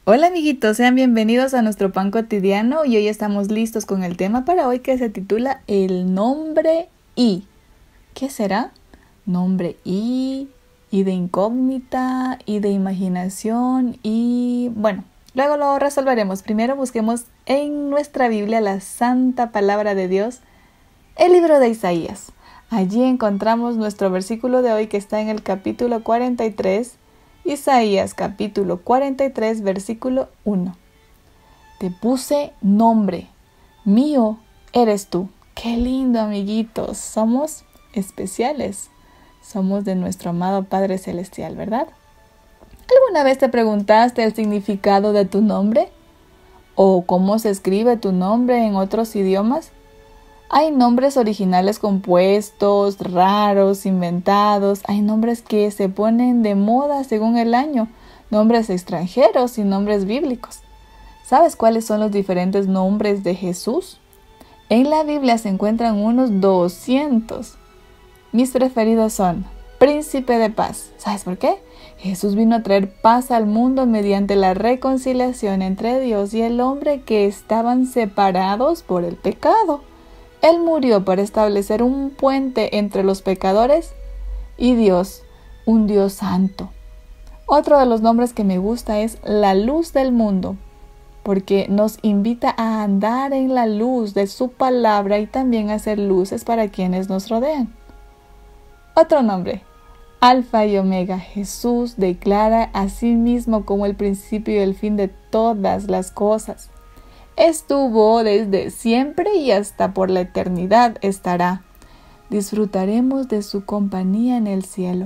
Hola amiguitos, sean bienvenidos a nuestro pan cotidiano y hoy estamos listos con el tema para hoy que se titula El nombre I. ¿Qué será? Nombre I de incógnita, I de imaginación y bueno, luego lo resolveremos. Primero busquemos en nuestra Biblia la santa palabra de Dios, el libro de Isaías. Allí encontramos nuestro versículo de hoy que está en el capítulo 43, Isaías capítulo 43, versículo 1. Te puse nombre, mío eres tú. Qué lindo, amiguitos, somos especiales, somos de nuestro amado Padre Celestial, ¿verdad? ¿Alguna vez te preguntaste el significado de tu nombre? ¿O cómo se escribe tu nombre en otros idiomas? Hay nombres originales compuestos, raros, inventados. Hay nombres que se ponen de moda según el año, nombres extranjeros y nombres bíblicos. ¿Sabes cuáles son los diferentes nombres de Jesús? En la Biblia se encuentran unos 200. Mis preferidos son Príncipe de Paz. ¿Sabes por qué? Jesús vino a traer paz al mundo mediante la reconciliación entre Dios y el hombre que estaban separados por el pecado. Él murió para establecer un puente entre los pecadores y Dios, un Dios santo. Otro de los nombres que me gusta es la luz del mundo, porque nos invita a andar en la luz de su palabra y también a hacer luces para quienes nos rodean. Otro nombre, Alfa y Omega. Jesús declara a sí mismo como el principio y el fin de todas las cosas. Estuvo desde siempre y hasta por la eternidad estará. Disfrutaremos de su compañía en el cielo.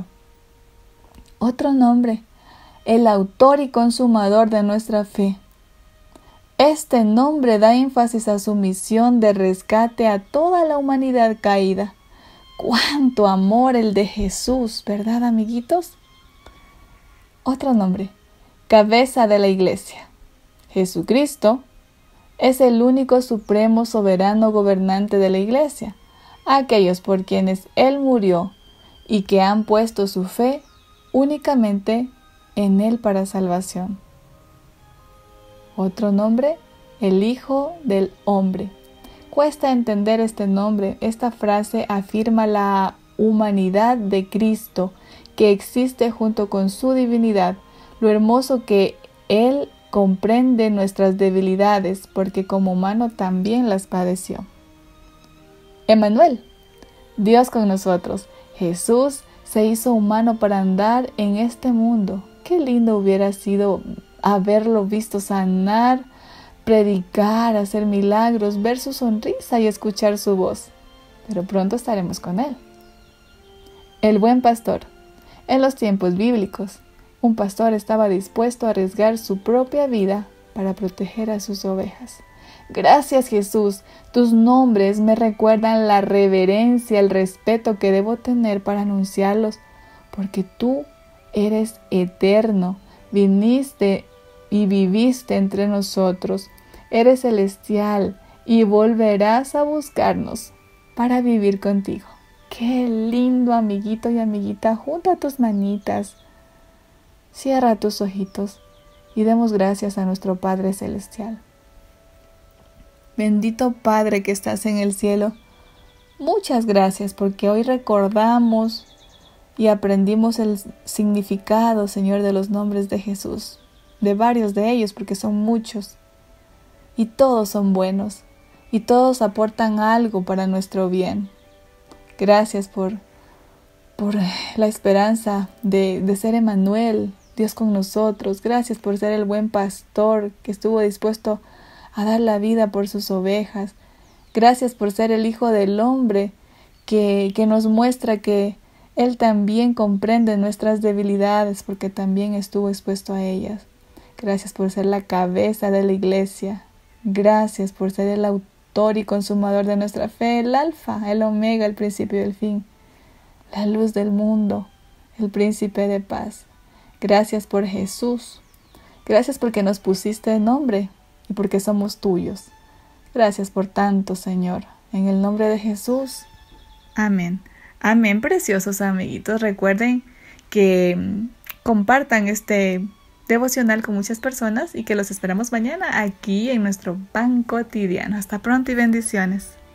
Otro nombre, el autor y consumador de nuestra fe. Este nombre da énfasis a su misión de rescate a toda la humanidad caída. ¡Cuánto amor el de Jesús!, ¿verdad, amiguitos? Otro nombre, cabeza de la iglesia. Jesucristo es el único supremo soberano gobernante de la iglesia, aquellos por quienes Él murió y que han puesto su fe únicamente en Él para salvación. Otro nombre, el Hijo del Hombre. Cuesta entender este nombre. Esta frase afirma la humanidad de Cristo que existe junto con su divinidad, lo hermoso que Él comprende nuestras debilidades porque como humano también las padeció. Emmanuel, Dios con nosotros. Jesús se hizo humano para andar en este mundo. Qué lindo hubiera sido haberlo visto sanar, predicar, hacer milagros, ver su sonrisa y escuchar su voz. Pero pronto estaremos con Él. El buen pastor. En los tiempos bíblicos, un pastor estaba dispuesto a arriesgar su propia vida para proteger a sus ovejas. Gracias, Jesús. Tus nombres me recuerdan la reverencia, el respeto que debo tener para anunciarlos, porque tú eres eterno. Viniste y viviste entre nosotros. Eres celestial y volverás a buscarnos para vivir contigo. Qué lindo, amiguito y amiguita. Junta tus manitas. Cierra tus ojitos y demos gracias a nuestro Padre Celestial. Bendito Padre que estás en el cielo, muchas gracias porque hoy recordamos y aprendimos el significado, Señor, de los nombres de Jesús, de varios de ellos porque son muchos y todos son buenos y todos aportan algo para nuestro bien. Gracias por la esperanza de ser Emmanuel, Dios con nosotros. Gracias por ser el buen pastor que estuvo dispuesto a dar la vida por sus ovejas. Gracias por ser el Hijo del Hombre que nos muestra que Él también comprende nuestras debilidades porque también estuvo expuesto a ellas. Gracias por ser la cabeza de la iglesia. Gracias por ser el autor y consumador de nuestra fe, el Alfa, el Omega, el principio y el fin, la luz del mundo, el príncipe de paz. Gracias por Jesús. Gracias porque nos pusiste nombre y porque somos tuyos. Gracias por tanto, Señor. En el nombre de Jesús. Amén. Amén, preciosos amiguitos. Recuerden que compartan este devocional con muchas personas y que los esperamos mañana aquí en nuestro pan cotidiano. Hasta pronto y bendiciones.